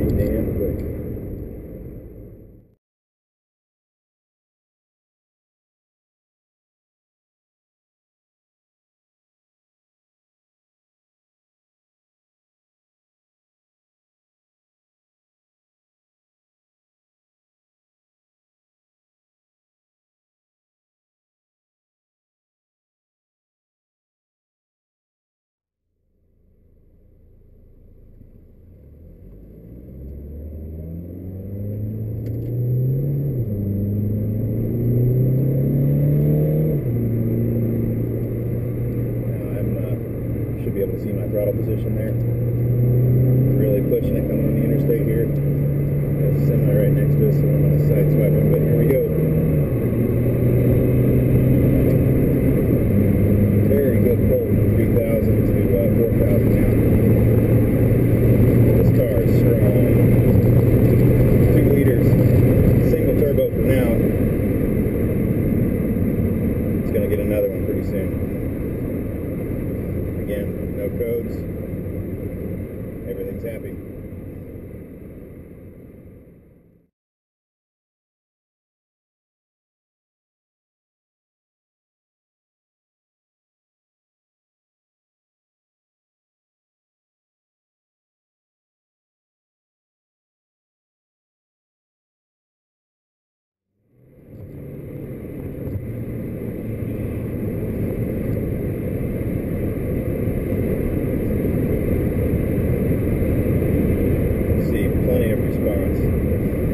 damn quick. Be able to see my throttle position there. Really pushing it coming on the interstate here. There's a semi right next to us, so I'm going to side swipe him, but here we go. Very good pull from 3,000 to 4,000 now. This car is strong. 2 liters, single turbo for now. It's going to get another one pretty soon. Again, no codes, everything's happy. Plenty of response.